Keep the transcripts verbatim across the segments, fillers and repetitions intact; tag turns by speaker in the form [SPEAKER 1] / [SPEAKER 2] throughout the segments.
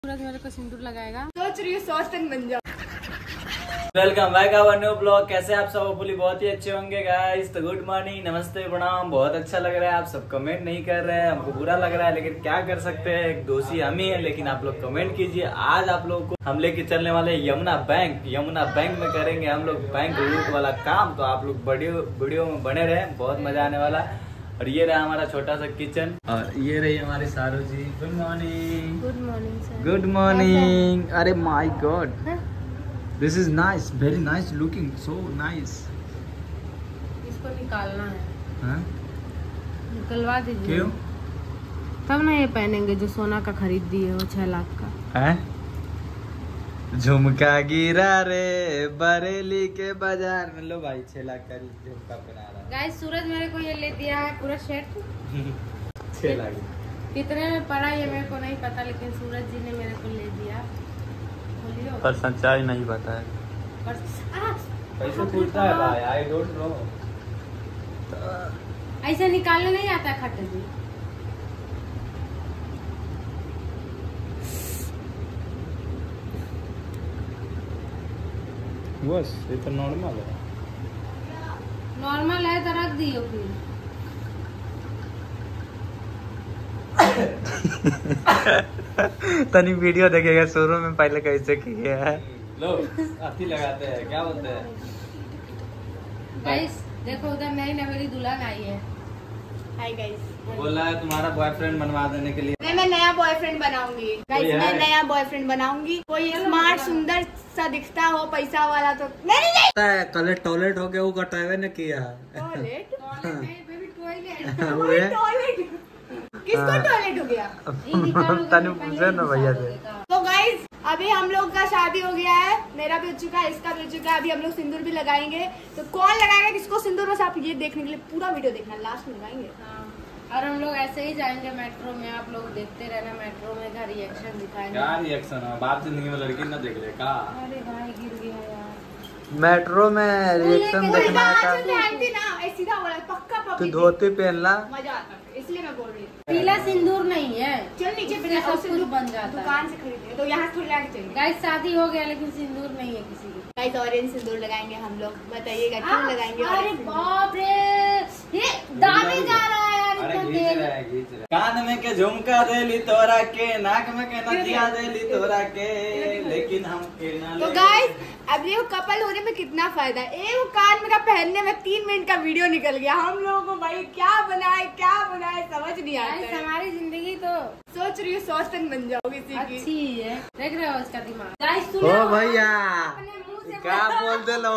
[SPEAKER 1] सूरज मेरे को सिंदूर लगाएगा।
[SPEAKER 2] सोच रही हूँ सॉसन बन जाओ।
[SPEAKER 3] Welcome back our new blog. कैसे आप सब? होपफुली बहुत ही अच्छे होंगे गाइस। तो गुड मॉर्निंग, नमस्ते, प्रणाम। बहुत अच्छा लग रहा है, आप सब कमेंट नहीं कर रहे हैं, हमको बुरा लग रहा है, लेकिन क्या कर सकते हैं, एक दोषी हम ही है। लेकिन आप लोग कमेंट कीजिए। आज आप लोगों को हम लेके चलने वाले यमुना बैंक। यमुना बैंक में करेंगे हम लोग बैंक लूट वाला काम। तो आप लोग वीडियो वीडियो में बने रहे, बहुत मजा आने वाला। और ये रहा हमारा छोटा सा किचन, और ये रही हमारी Saru ji. Good morning.
[SPEAKER 1] Good morning sir.
[SPEAKER 3] Good morning. अरे my god, this is nice, very nice looking, so nice.
[SPEAKER 1] इसको निकालना है।
[SPEAKER 3] हाँ?
[SPEAKER 1] निकलवा दीजिए।
[SPEAKER 3] क्यों?
[SPEAKER 1] तब ना ये पहनेंगे जो सोना का खरीद दिए वो छह लाख का।
[SPEAKER 3] है? झुमका गिरा रे बरेली के बाजार में। लो भाई, छह लाख का झुमका पहना रहा है।
[SPEAKER 1] गाइस सूरज मेरे को ये ले दिया है पूरा सेट।
[SPEAKER 3] छह लाख
[SPEAKER 1] कितने में पड़ा ये मेरे को नहीं पता, लेकिन सूरज जी ने मेरे को ले दिया। बोलियो।
[SPEAKER 3] पर सच्चाई नहीं पता है।
[SPEAKER 1] पर आ,
[SPEAKER 3] कैसे पूछता है भाई? I don't know.
[SPEAKER 1] ऐसे निकालने नहीं आता खट्टे जी।
[SPEAKER 3] बस ये तो नॉर्मल है।
[SPEAKER 1] नॉर्मल है तो रख दियो फिर।
[SPEAKER 3] तनी वीडियो देखेगा शुरू में पहले कैसे किया है। लो अथी लगाते हैं, क्या बोलते हैं
[SPEAKER 1] गाइस देखो उधर नई नवेली दुल्हन आई है।
[SPEAKER 2] Hi guys.
[SPEAKER 3] बोल रहा है तुम्हारा बॉयफ्रेंड बनवा देने के लिए।
[SPEAKER 2] मैं मैं नया बॉयफ्रेंड बनाऊंगी गाइस। मैं नया बॉयफ्रेंड बनाऊंगी। कोई स्मार्ट सुंदर सा दिखता हो, पैसा वाला। तो नहीं नहीं
[SPEAKER 3] कल टॉयलेट हो गया, वो कटावे ने किया।
[SPEAKER 2] टॉयलेट
[SPEAKER 1] टॉयलेट
[SPEAKER 2] टॉयलेट किसको टॉयलेट हो गया?
[SPEAKER 3] तनी पूछे ना भैया से।
[SPEAKER 2] तो गाइस अभी हम लोग का शादी हो गया है, मेरा भी हो चुका है, इसका भी हो चुका है। अभी हम लोग सिंदूर भी लगाएंगे। तो कौन लगाएगा किसको सिंदूर, बस आप ये देखने के लिए पूरा वीडियो देखना, लास्ट में लगाएंगे।
[SPEAKER 1] और हम लोग ऐसे ही जाएंगे मेट्रो में, आप लोग देखते रहना। मेट्रो में का रिएक्शन दिखाएंगे।
[SPEAKER 3] क्या रिएक्शन है? बाप जिंदगी में लड़की ना देख ले का?
[SPEAKER 1] अरे भाई गिर गया यार।
[SPEAKER 3] मेट्रो में रिएक्शन देखना है का?
[SPEAKER 2] ना सीधा बोला पक्का
[SPEAKER 3] तू
[SPEAKER 2] पक्का
[SPEAKER 3] धोती पहनला।
[SPEAKER 2] मजा आता है, इसलिए मैं बोल रही हूँ।
[SPEAKER 1] पीला सिंदूर नहीं है।
[SPEAKER 2] चल नीचे
[SPEAKER 1] इससे सब कुछ बन जाता है।
[SPEAKER 2] दुकान से खरीदे तो यहाँ से थोड़ी लाके चाहिए।
[SPEAKER 1] गाइस शादी हो गया लेकिन सिंदूर नहीं है किसी की।
[SPEAKER 2] गाइस ऑरेंज सिंदूर लगाएंगे हम लोग, बताइएगा क्यों लगाएंगे?
[SPEAKER 1] अरे
[SPEAKER 2] ऑरेंज सिंदूर।
[SPEAKER 1] बाप रे, ये दाने जा रहा है यार इतना तेल।
[SPEAKER 3] कान में के झुमका देली तोरा के, नाक में के नथिया देली तोरा के, लेकिन हम के ना ले।
[SPEAKER 2] तो गाइस अब ये कपल होने में कितना फायदा है। एक कान में का पहनने में तीन मिनट का वीडियो निकल गया। हम लोगों को भाई क्या बनाए क्या बनाए समझ नहीं आता
[SPEAKER 1] गाइस
[SPEAKER 2] है।
[SPEAKER 1] हमारी जिंदगी तो
[SPEAKER 2] सोच रही हूँ सॉसन बन जाओ किसी की।
[SPEAKER 1] अच्छी है, देख रहे हो उसका दिमाग। गाइस सुनो
[SPEAKER 3] ओ भैया
[SPEAKER 1] अपने मुंह से
[SPEAKER 3] क्या बोल दे लो?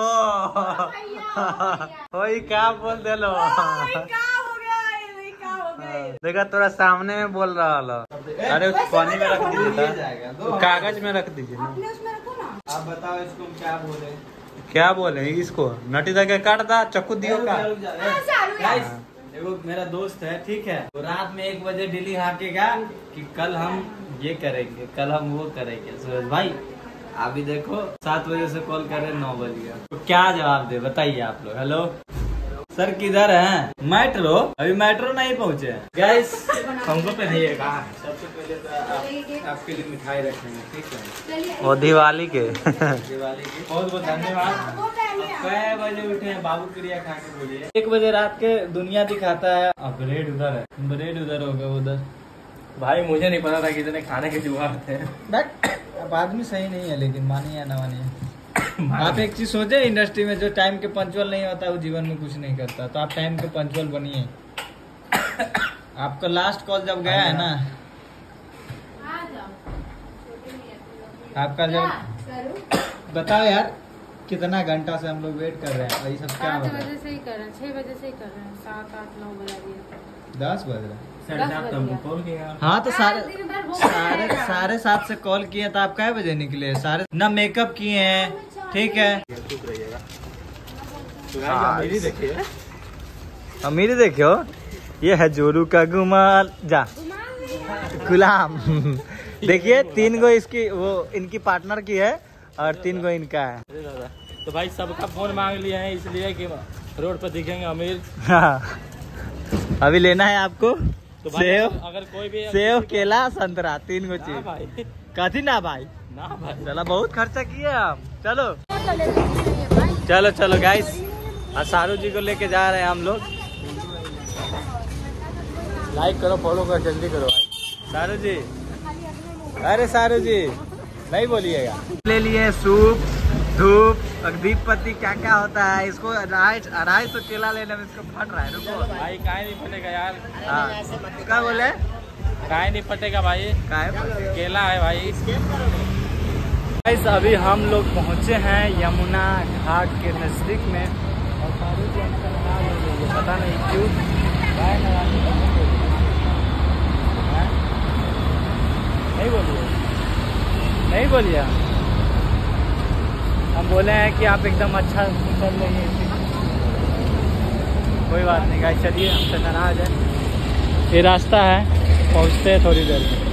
[SPEAKER 3] ओए क्या बोल दे लो?
[SPEAKER 2] भाई क्या हो गया ये? भाई क्या हो गया?
[SPEAKER 3] देखा तोरा सामने में बोल रहा लो। अरे उस पानी में रख दीजिए, तो कागज में रख दीजिए ना।
[SPEAKER 2] अपने उसमें रखो ना।
[SPEAKER 3] आप बताओ इसको क्या बोले? क्या बोले इसको? नटी दा के काट दा, चक्कू दियो का? गाइस एगो मेरा दोस्त है, ठीक है, तो रात में एक बजे डेली हाकेगा कि कल हम ये करेंगे, कल हम वो करेंगे। सूरज भाई अभी देखो सात बजे से कॉल कर रहे, नौ बज गया, तो क्या जवाब दे बताइए आप लोग। हेलो सर किधर हैं? मेट्रो अभी मेट्रो नहीं पहुँचे। गाइस हमको पहनाइएगा। सबसे पहले तो आप, आपके लिए मिठाई रखेंगे, ठीक है? वो दिवाली के दिवाली के बहुत बहुत धन्यवाद। कै बजे उठे हैं? बाबू क्रिया खा के बोलिए। एक बजे रात के दुनिया दिखाता है। अब ब्रेड उधर है, ब्रेड उधर होगा उधर।
[SPEAKER 4] भाई मुझे नहीं पता था कि इतने खाने के जुगाड़ थे।
[SPEAKER 3] अब आदमी सही नहीं है, लेकिन मानिए या ना मानिए। आप एक चीज सोचे, इंडस्ट्री में जो टाइम के पंचुअल नहीं होता वो जीवन में कुछ नहीं करता। तो आप टाइम के पंचुअल बनिए। आपका लास्ट कॉल जब गया है ना, आपका जब बताओ यार कितना घंटा से हम लोग वेट कर रहे हैं, वही सब क्या
[SPEAKER 1] सात
[SPEAKER 3] हो रहा
[SPEAKER 1] बजे से ही कर रहे हैं, छह बजे से ही कर रहे हैं। सात आठ नौ बजा दिए।
[SPEAKER 3] है? दस बज रहा है।
[SPEAKER 4] साढ़े सात तो हमको कॉल किया।
[SPEAKER 3] हाँ तो सारे
[SPEAKER 1] दिन भर वो
[SPEAKER 3] साढ़े
[SPEAKER 1] करेगा।
[SPEAKER 3] साढ़े सात से कॉल किए तो आप कै बजे निकले? सारे ना मेकअप किए हैं, ठीक है?
[SPEAKER 4] मेरी देखिए,
[SPEAKER 3] अमीरी देखियो, ये है जोरू का गुमाल जा गुलाम। देखिए तीन गो इसकी, वो इनकी पार्टनर की है और तीन गो इनका है।
[SPEAKER 4] अरे दादा तो भाई सबका फोन मांग लिए हैं इसलिए कि रोड पर दिखेंगे अमीर।
[SPEAKER 3] हाँ अभी लेना है आपको?
[SPEAKER 4] तो भाई
[SPEAKER 3] सेव
[SPEAKER 4] अगर कोई भी
[SPEAKER 3] सेव केला संतरा तीन गो
[SPEAKER 4] ना
[SPEAKER 3] चीज
[SPEAKER 4] भाई
[SPEAKER 3] कथी ना भाई
[SPEAKER 4] ना भाई
[SPEAKER 3] चलो बहुत खर्चा किए हम। चलो चलो चलो गाइस आज सारू जी को लेके जा रहे हैं हम लोग। लाइक करो फॉलो करो जल्दी करो भाई। सारू जी अरे सारू जी नहीं बोलिएगा। ले लिए सूप धूप दीप पत्ती क्या क्या होता है इसको अढ़ाई अढ़ाई सौ केला लेने में इसको फट रहा है। रुको
[SPEAKER 4] भाई काहे नहीं फटेगा यार
[SPEAKER 3] हाँ क्या बोले
[SPEAKER 4] काहे नहीं फटेगा भाई
[SPEAKER 3] काय
[SPEAKER 4] केला है भाई
[SPEAKER 3] गाइस अभी हम लोग पहुंचे हैं यमुना घाट के नजदीक में और सारू जी हमसे नहा ले रही है, पता नहीं क्यों गाय नहाने नहीं बोली हैं? नहीं बोलिए नहीं बोलिए हम बोले हैं कि आप एकदम अच्छा चल रही है। कोई बात नहीं गाइस चलिए हमसे नाराज है। ये रास्ता है पहुंचते हैं थोड़ी देर में।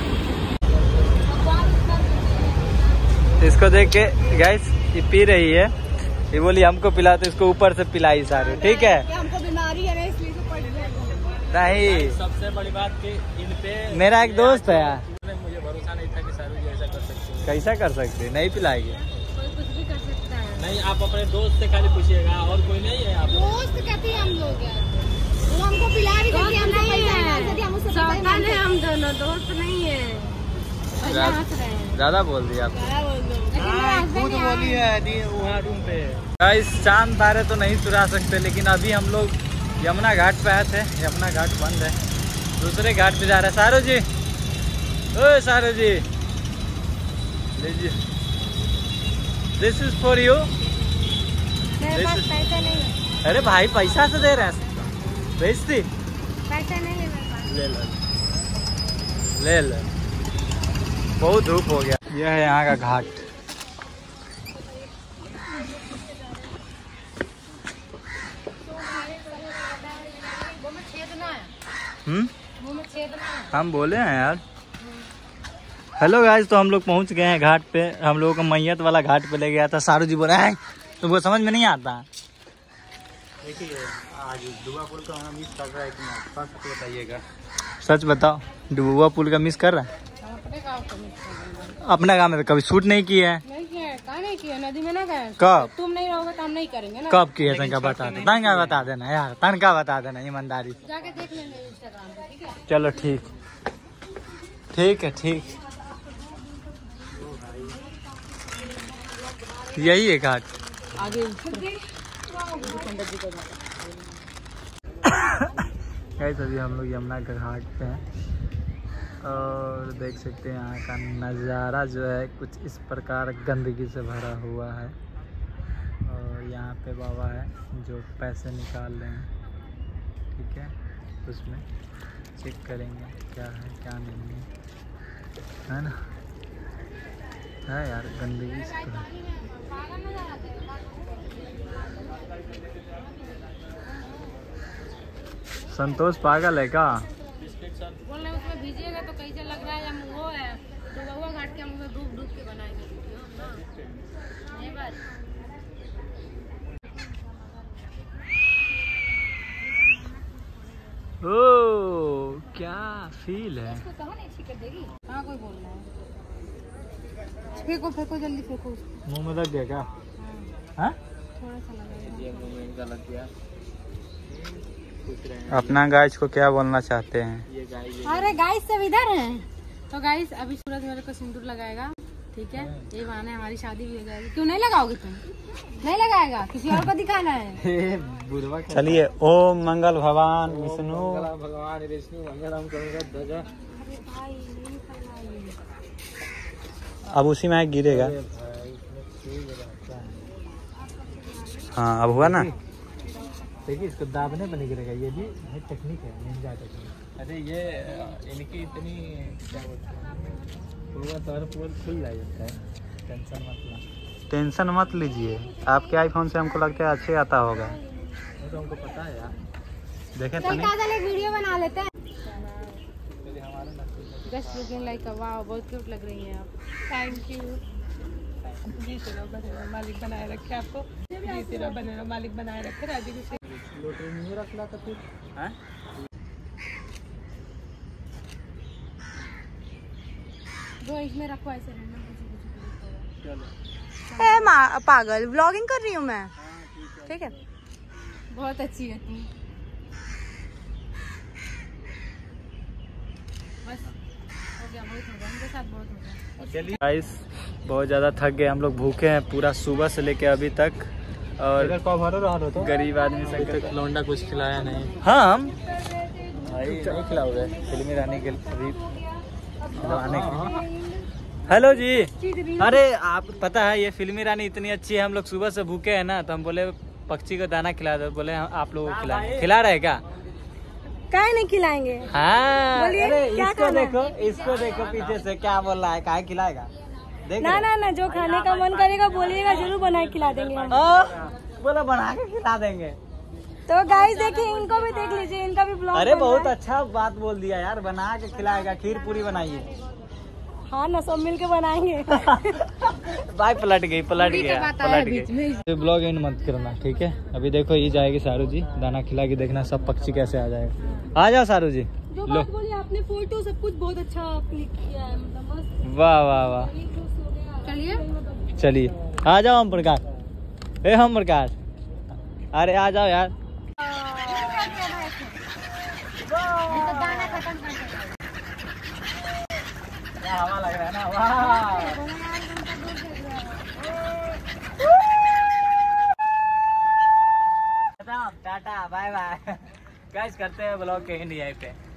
[SPEAKER 3] इसको देख के गाइस ये पी रही है ये बोली हमको पिला तो इसको ऊपर से पिलाई सारे ठीक है
[SPEAKER 2] हमको बीमारी है ना इसलिए तो पड़ गया।
[SPEAKER 3] नहीं
[SPEAKER 4] सबसे बड़ी बात कि इन पे
[SPEAKER 3] मेरा एक दोस्त है यार
[SPEAKER 4] मुझे भरोसा नहीं था कि सारू जी ऐसा कर सकते हैं।
[SPEAKER 3] कैसा कर सकते नहीं पिलाएंगे
[SPEAKER 1] कोई कुछ भी कर सकता है।
[SPEAKER 4] नहीं आप अपने दोस्त से खाली पूछिएगा और कोई नहीं है आप
[SPEAKER 2] दोस्त कहते हैं हम लोग यार वो हमको पिला रही थी हमसे पैसा निकाल थी हम उससे पैसा
[SPEAKER 1] सौतन है
[SPEAKER 2] निकाल
[SPEAKER 1] हम दोनों दोस्त नहीं है। ऐसे हंस रहे हैं।
[SPEAKER 3] ज्यादा बोल दिया आप
[SPEAKER 2] क्या बोल दो
[SPEAKER 1] लेकिन मेरा husband यहाँ-
[SPEAKER 4] बोली है वहाँ रूम पे
[SPEAKER 3] गाइस चांद तारे तो नहीं चुरा सकते लेकिन अभी हम लोग यमुना घाट पे आए थे। यमुना घाट बंद है दूसरे घाट पे जा रहे हैं। सारू जी ओए सारू जी लीजिए दिस इज फॉर यू।
[SPEAKER 1] मेरे पास पैसा नहीं है।
[SPEAKER 3] अरे भाई पैसा से दे रहे हैं बेचती
[SPEAKER 1] पैसा नहीं है मेरे पास।
[SPEAKER 3] ले लो ले लो बहुत धूप हो गया। यह है यहाँ का घाट। हम्म हम बोले हैं यार। हेलो गाइस तो हम लोग पहुंच गए हैं घाट पे। हम लोगों को मैयत वाला घाट पे ले गया था। सारू जी बोला है तुमको समझ में नहीं आता। देखिए आज डुबा पुल का मिस कर रहा है कि नहीं फर्स्ट बताइएगा। सच बताओ डुबा पुल का मिस कर रहा है।
[SPEAKER 1] अपने गाँव को मिस कर देंगे।
[SPEAKER 3] अपना गाँव में कभी शूट नहीं किया है।
[SPEAKER 1] नहीं किया है कहाँ नहीं किया नदी में ना गए।
[SPEAKER 3] कब
[SPEAKER 1] तुम नहीं रहोगे तो हम नहीं करेंगे ना।
[SPEAKER 3] कब किए तनका बता दे तनका बता देना यार तनका बता देना ईमानदारी।
[SPEAKER 1] जाके देख लेंगे इंस्टाग्राम पे ठीक है।
[SPEAKER 3] चलो ठीक ठीक है ठीक यही है घाट।
[SPEAKER 1] आगे
[SPEAKER 3] गाइस अभी हम लोग यमुना के घाट पे हैं और देख सकते हैं यहाँ का नज़ारा जो है कुछ इस प्रकार गंदगी से भरा हुआ है। और यहाँ पे बाबा है जो पैसे निकाल रहे हैं ठीक है उसमें चेक करेंगे क्या है क्या नहीं है है ना है यार गंदगी से तो संतोष पागल है क्या।
[SPEAKER 1] बोल रहे उसमें भीजिएगा तो कैसे लग रहा है या वो है तो बहुआ घाट के हम उसमें डूब डूब के बनाएंगे वीडियो ना ये बात।
[SPEAKER 3] ओ क्या फील है।
[SPEAKER 1] कहाँ नहीं अच्छी कर देगी कहाँ कोई बोल रहा है। फेंको फेंको जल्दी फेंको उसको।
[SPEAKER 3] मुंह में लग गया क्या हाँ?
[SPEAKER 1] थोड़ा सा लगा
[SPEAKER 3] अपना गाइस को क्या बोलना चाहते हैं।
[SPEAKER 1] अरे गाइस सब इधर हैं। तो गाइस अभी सूरज मेरे को सिंदूर लगाएगा ठीक है। ये बहाने हमारी शादी भी हो जाएगी। क्यों नहीं लगाओगे तुम नहीं लगाएगा किसी और को दिखाना है।
[SPEAKER 3] चलिए ओम मंगल भगवान विष्णु
[SPEAKER 4] भगवान विष्णु मंगलम करूंगा ध्वजा।
[SPEAKER 3] अब उसी में गिरेगा। हाँ अब हुआ ना। देखिए इसको दाबने पर नहीं गिरेगा। ये भी टेक्निक है निंजा टेक्निक।
[SPEAKER 4] अरे ये इनकी इतनी क्या बोलते हैं पूरा तौर पूरा खुल जाता है। टेंशन मत लो
[SPEAKER 3] टेंशन मत लीजिए। आपके आईफोन से हमको लगता है अच्छे आता होगा।
[SPEAKER 4] वो तो हमको पता है यार।
[SPEAKER 3] देखें तो नहीं
[SPEAKER 1] एक वीडियो बना लेते हैं। Just looking like a wow बहुत क्यूट लग रही हैं आप।
[SPEAKER 2] थैंक यू जी तेरा बनेरा मालिक बनाए रखे आपको जी तेरा बनेरा मालिक बनाए रखे राजी को
[SPEAKER 3] लोटरी नहीं रख ला तो फिर हैं
[SPEAKER 1] दो इसमें रखो ऐसे रैंडम कुछ कुछ।
[SPEAKER 2] ए मा- पागल व्लॉगिंग कर रही हूँ मैं। ठीक है
[SPEAKER 1] बहुत अच्छी है तुम। बस हो गया, बहुत हो गया, उनके साथ बहुत हो गया।
[SPEAKER 4] चलिए गाइस, बहुत ज़्यादा थक गए हम लोग, भूखे हैं पूरा सुबह से लेके अभी तक। और तो गरीब आदमी से
[SPEAKER 3] लौंडा कुछ खिलाया नहीं।
[SPEAKER 4] हाँ हम भाई नहीं खिलाओगे फिल्मी रानी के अभी आने के। हेलो जी, अरे आप पता है ये फिल्मी रानी इतनी अच्छी है, हम लोग सुबह से भूखे हैं ना, तो हम बोले पक्षी को दाना खिला दो, बोले हम आप लोगों को खिलाएंगे। खिला रहे क्या?
[SPEAKER 2] काहे नहीं खिलाएंगे?
[SPEAKER 4] हाँ
[SPEAKER 2] बोलिए,
[SPEAKER 4] अरे
[SPEAKER 2] क्या
[SPEAKER 4] इसको
[SPEAKER 2] खाना है?
[SPEAKER 4] देखो, इसको देखो पीछे से क्या बोल रहा है, काहे खिलाएगा? देख
[SPEAKER 2] ना ना ना, जो खाने का मन करेगा बोलिएगा, जरूर बना के खिला देंगे हम।
[SPEAKER 4] बोला बना के खिला देंगे।
[SPEAKER 2] तो गाइस देखिए, इनको भी देख लीजिए, इनका भी ब्लॉग।
[SPEAKER 4] अरे बहुत अच्छा बात बोल दिया यार, बना के खिलाएगा। खीर पूरी बनाइए।
[SPEAKER 2] हाँ ना, सब मिल के बनाएंगे।
[SPEAKER 4] भाई पलट गई, पलट
[SPEAKER 1] पूरी का
[SPEAKER 4] गया,
[SPEAKER 1] बात आया
[SPEAKER 4] पलट
[SPEAKER 1] बीच
[SPEAKER 4] गई।
[SPEAKER 1] में।
[SPEAKER 4] तो ब्लॉग एंड मत करना, ठीक है? अभी देखो ये जाएगी सारू जी, दाना खिला के देखना सब पक्षी कैसे आ जाएगा। आ जाओ सारू जी।
[SPEAKER 2] जो
[SPEAKER 4] लो,
[SPEAKER 2] बात बोली आपने, फोटो सब कुछ बहुत अच्छा क्लिक किया है, मतलब मस्त।
[SPEAKER 4] वाह वाह वाह।
[SPEAKER 1] चलिए
[SPEAKER 4] चलिए आ जाओ हम प्रकाश। ए हम प्रकाश, अरे आ जाओ यार। हवा लग रहा है ना, वाह। Tata bye bye. गाइस करते हैं ब्लॉग के एंड यहीं पे।